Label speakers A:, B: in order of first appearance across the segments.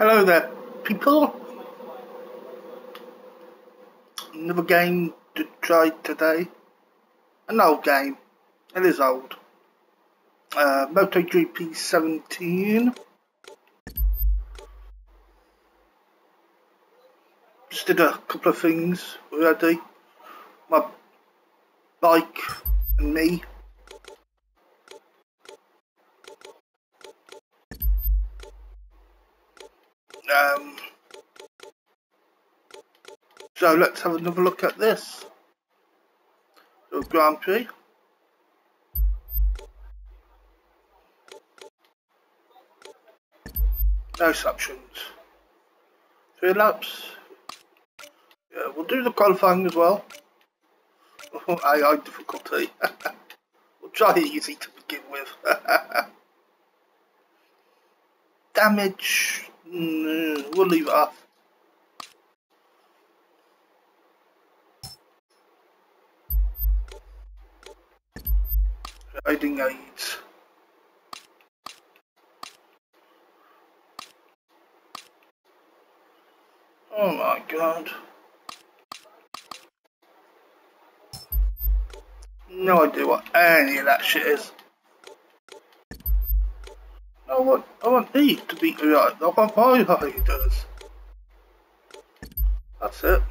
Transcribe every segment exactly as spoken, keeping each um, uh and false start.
A: Hello there, people. Another game to try today. An old game. It is old. Uh, MotoGP seventeen. Just did a couple of things already. My bike and me. Um, so let's have another look at this. So Grand Prix. No exceptions. Three laps. Yeah, we'll do the qualifying as well. I I difficulty. We'll try it easy to begin with. Damage. Mm, we'll leave it off. Riding aids. Oh my god. No idea what any of that shit is. I want, I want these to be right. I want my riders. That's it.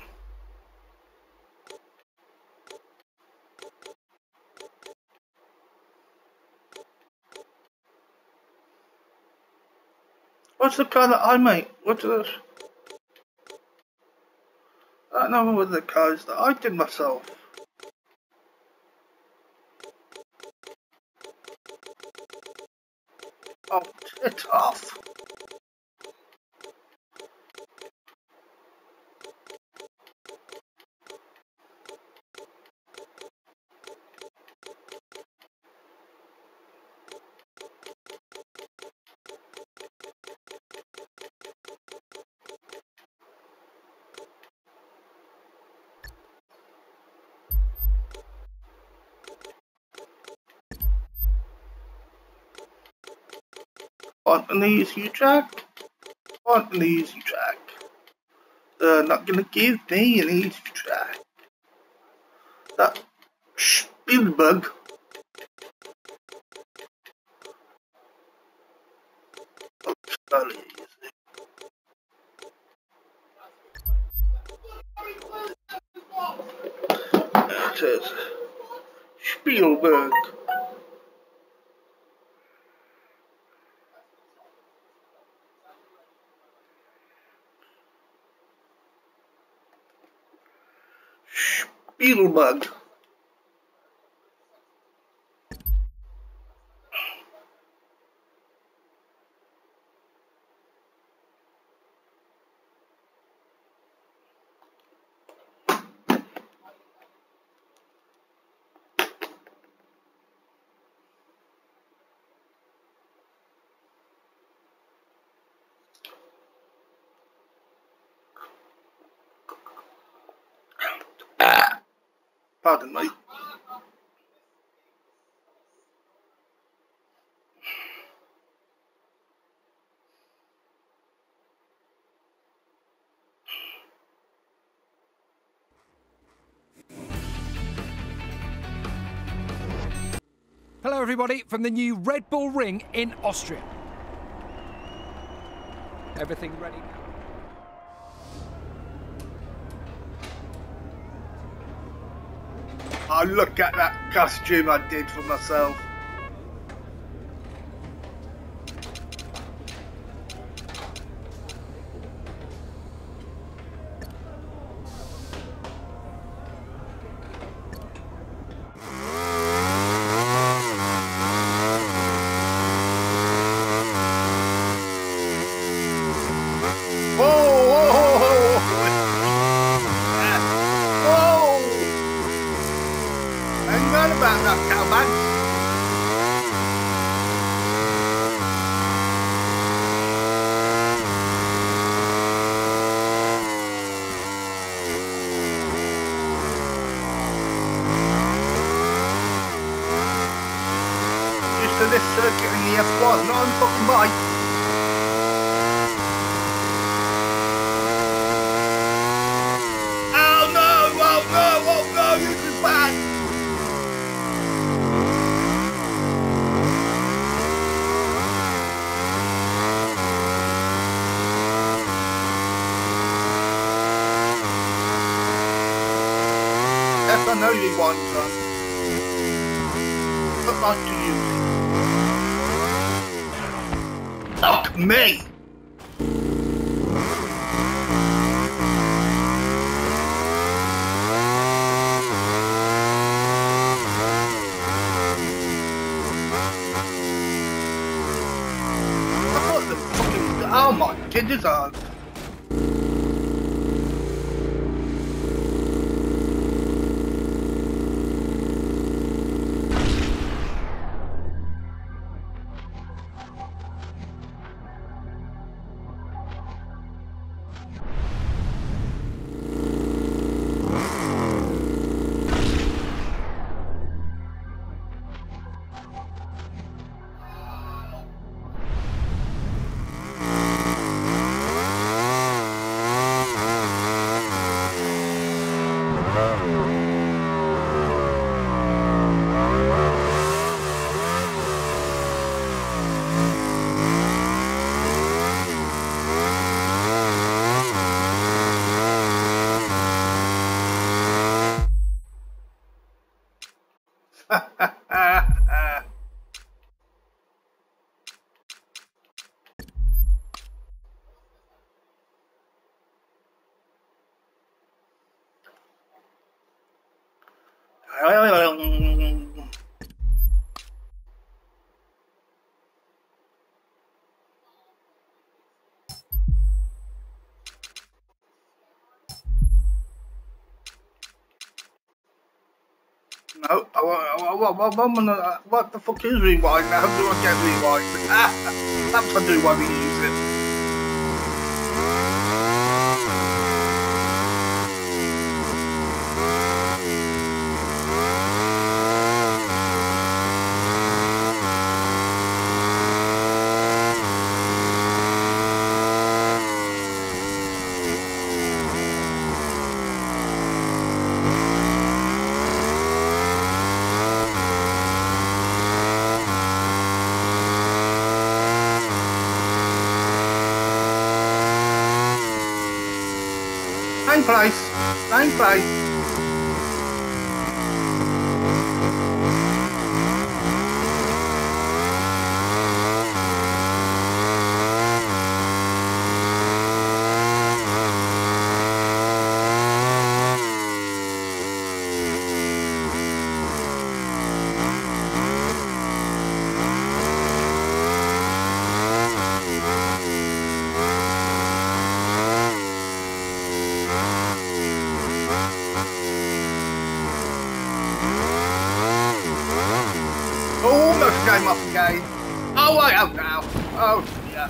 A: What's the car that I make? What's this? I don't know what the cars that I did myself. Oh, tit off. Want an easy track? Want an easy track? They're not gonna give me an easy track. That Spielberg. Oh, sorry, easy. There it is. Spielberg. Spielberg. Ah, pardon me.
B: Hello everybody from the new Red Bull Ring in Austria. Everything ready now?
A: Oh, look at that costume I did for myself. About that cowman. Used to this circuit in the F one, not on fucking bike. Yes, I know you want some. But not to use it. Fuck me! I thought the fucking... Oh my goodness, I... No, I, I, I, I, I, what the fuck is rewind? How do I get rewind? That's I do want to use it. Same place, same place. Game off again. Oh, I am now. Oh, yeah.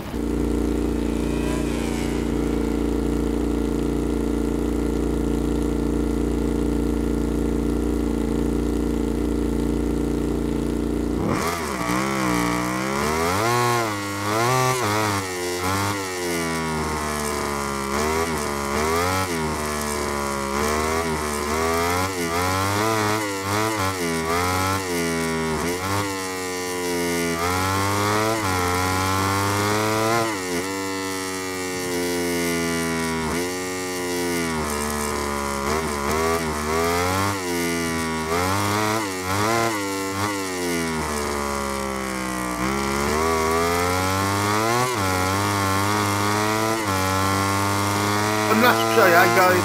A: Let's show you how guys.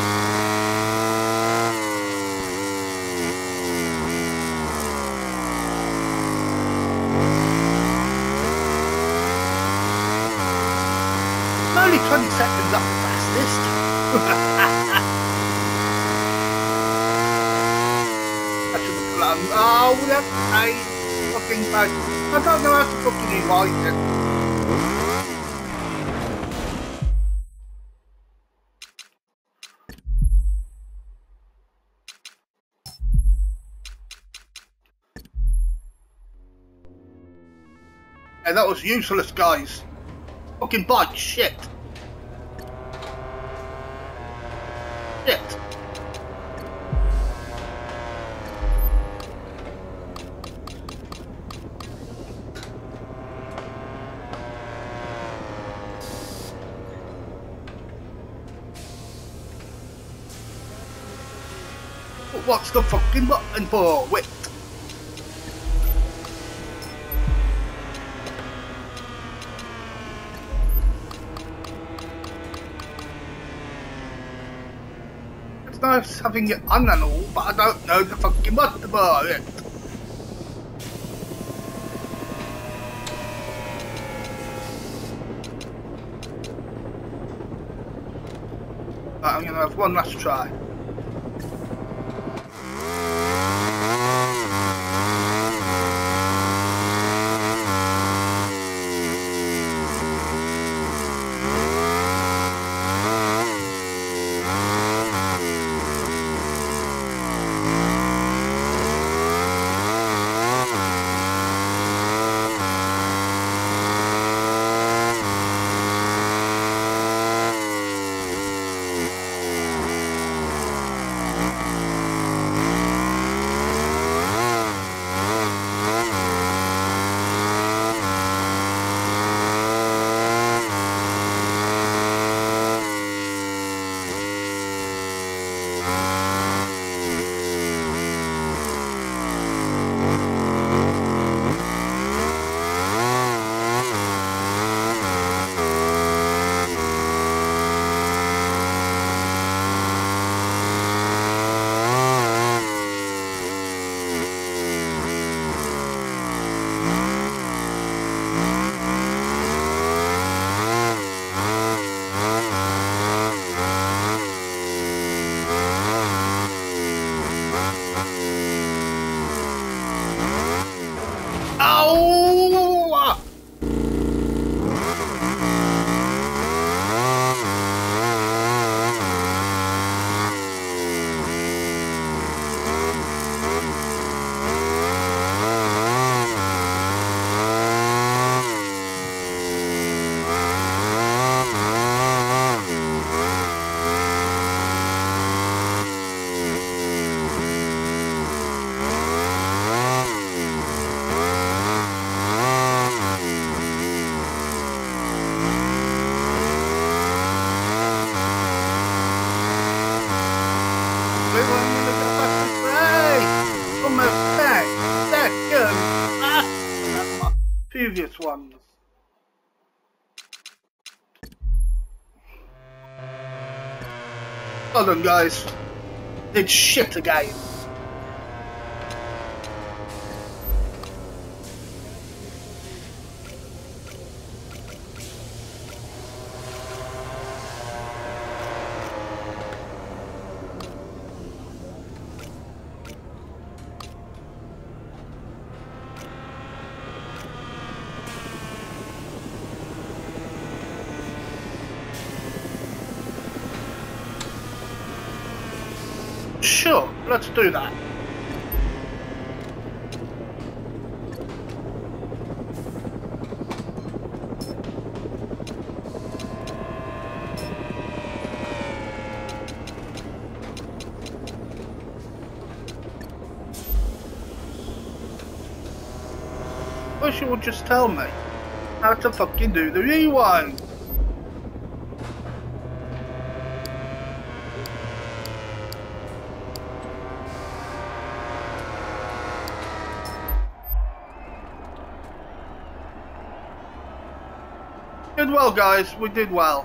A: I'm only twenty seconds up the fastest. I should have planned. Oh, we have to pay fucking fast. I don't know how to fucking rewind it. And that was useless, guys. Fucking bike, shit. Shit. But what's the fucking button for? Wait. It's nice having it on and all, but I don't know the fucking button for it. Right, I'm gonna have one last try. Previous ones. Hold on, guys. It's shit again. Sure, let's do that. Wish you would just tell me how to fucking do the rewind. Did well, guys. We did well.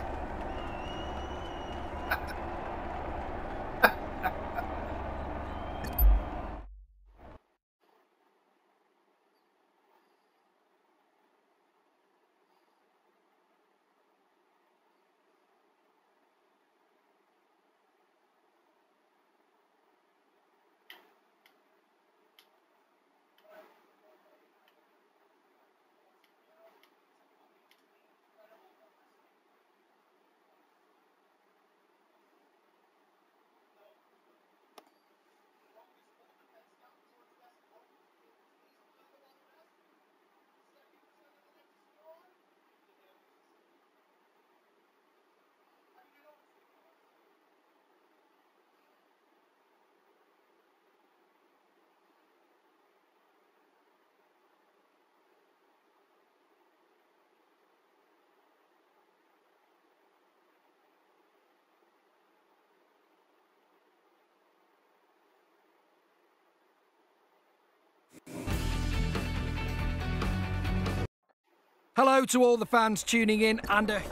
B: Hello to all the fans tuning in and a huge...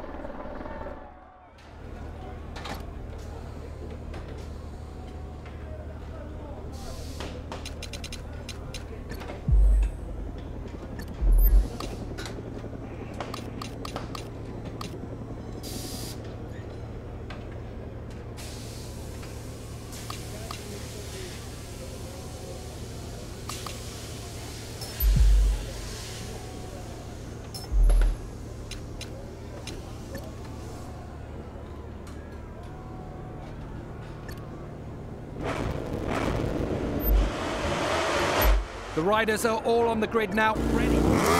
B: The riders are all on the grid now, ready.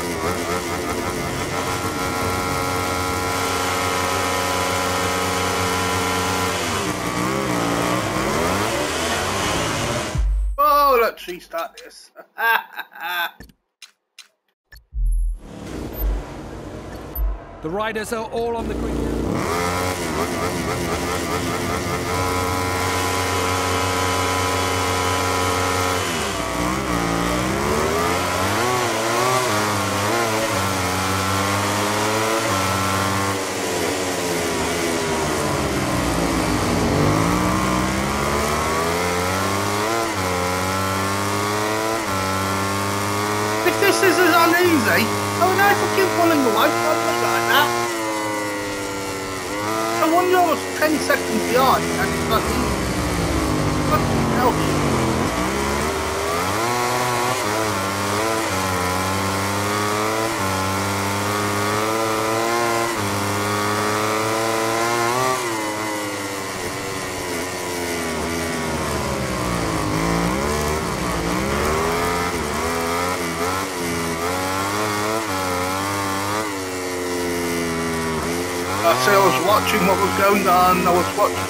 A: Oh, let's restart this.
B: The riders are all on the grid now.
A: This is as uneasy. Oh, no, if I keep pulling away from it like that. So when you're almost ten seconds behind, and it's not easy. What the hell? I say I was watching what was going on, I was watching.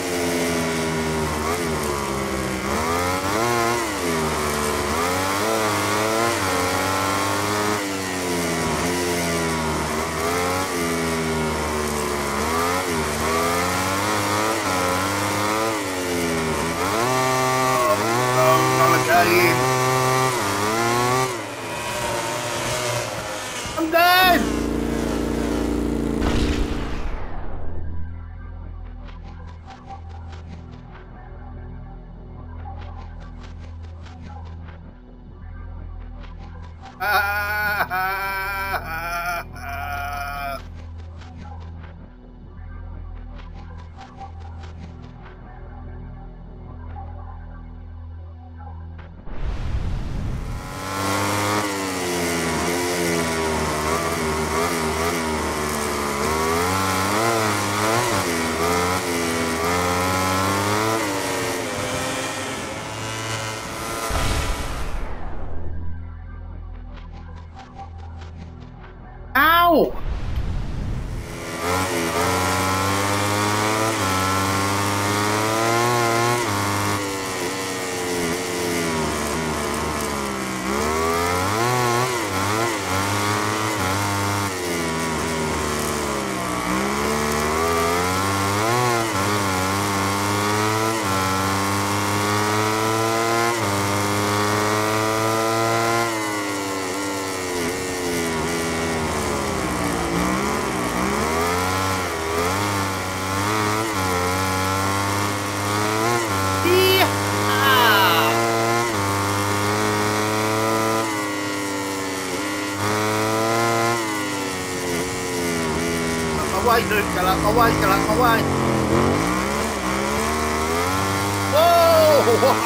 A: Oh, not again. I'm dead! Ow! Away, dude, get out my way, get out my way. Whoa!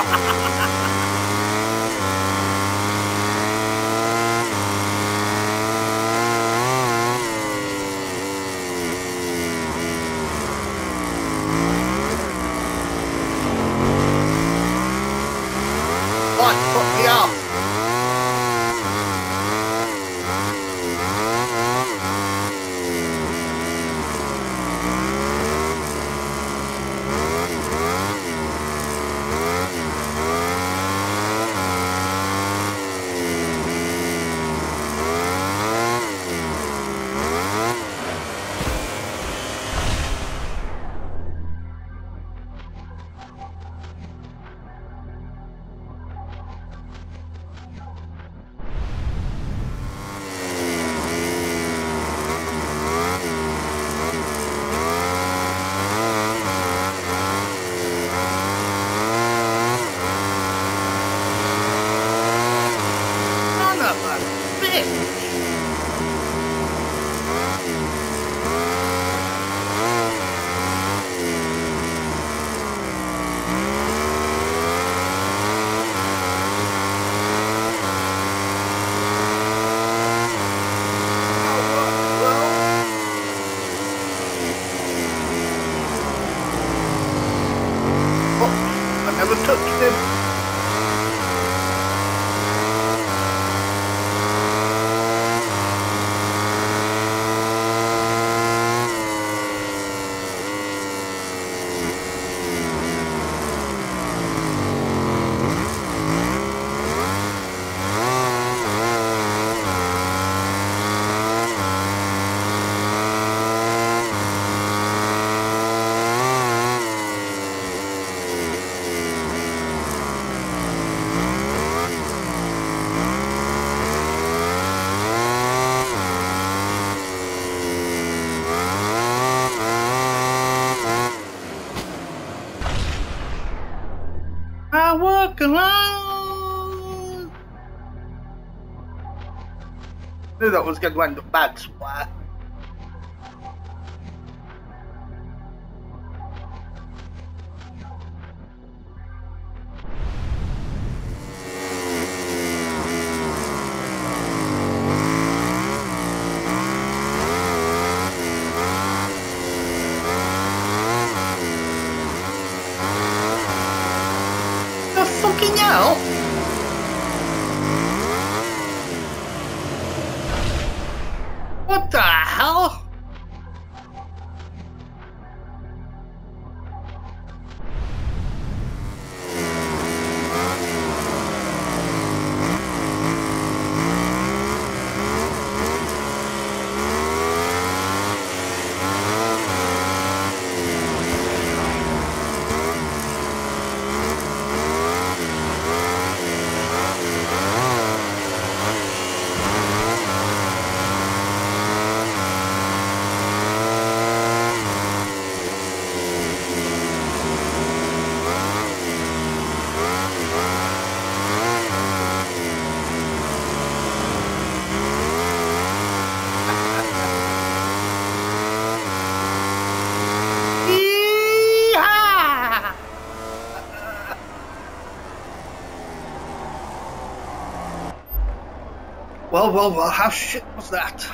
A: Right, put me up. I walk alone. Knew that was going to end up bad, swear. The fucking hell? What the hell? Well, well, well, how shit was that?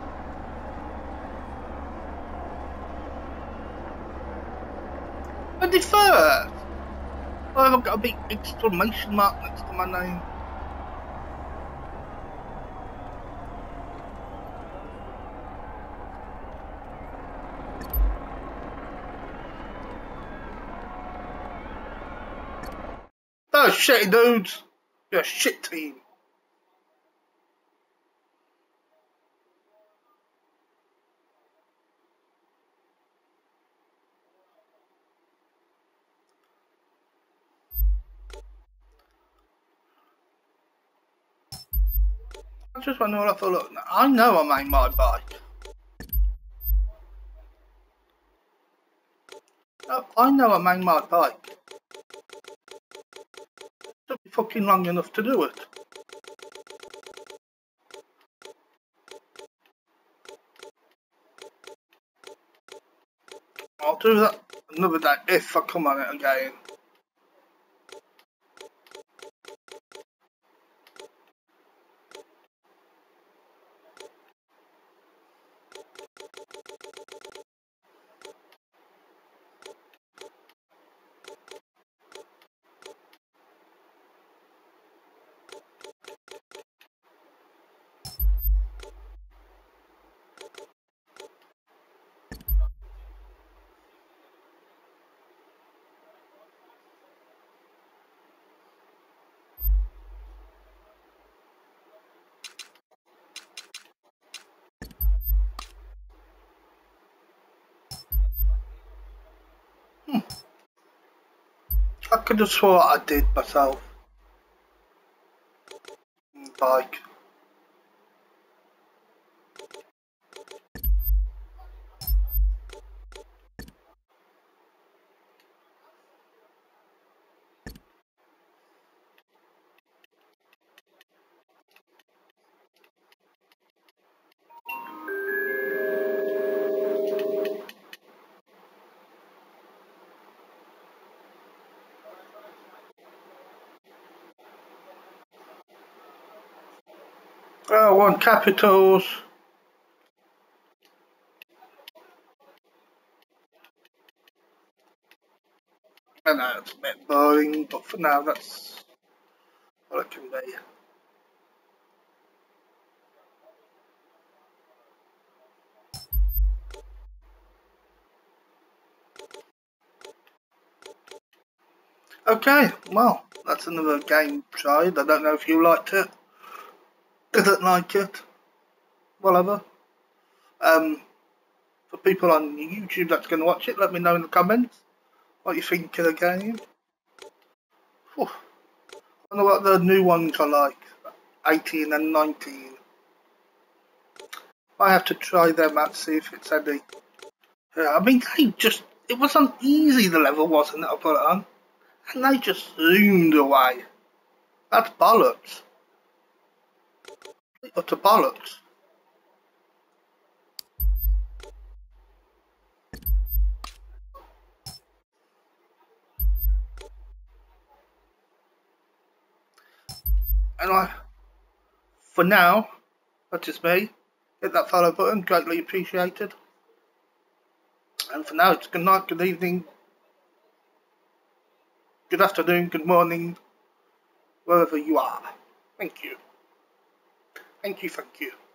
A: twenty-first! Oh, I've got a big exclamation mark next to my name. Oh, shitty dudes! You're a shit team. I just wonder what I thought. Look, I know I made my bike. Oh, I know I made my bike. It took me fucking long enough to do it. I'll do that another day if I come on it again. Hmm. I could have swore I did myself. Bike. Oh, I want capitals. I know it's a bit boring, but for now that's what it can be. Okay, well, that's another game tried. I don't know if you liked it. Didn't like it. Whatever. Um, for people on YouTube that's going to watch it, let me know in the comments what you think of the game. Whew. I wonder what the new ones are like. eighteen and nineteen. I have to try them out, see if it's any. Yeah, I mean, they just, it wasn't easy, the level, wasn't it? I put it on. And they just zoomed away. That's bollocks. Utter bollocks. Anyway, for now, that's just me. Hit that follow button, greatly appreciated. And for now, it's good night, good evening, good afternoon, good morning, wherever you are. Thank you. Thank you, thank you.